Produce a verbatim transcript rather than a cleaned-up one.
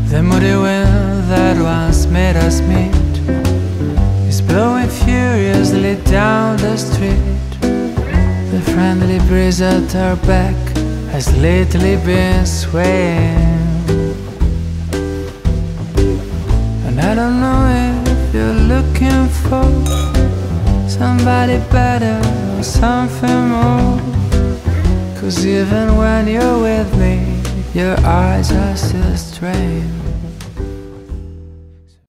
The moody wind that once made us meet is blowing furiously down the street. The friendly breeze at our back has lately been swaying, and I don't know if you're looking for somebody better or something more, 'cause even when you're with me, your eyes are still strange.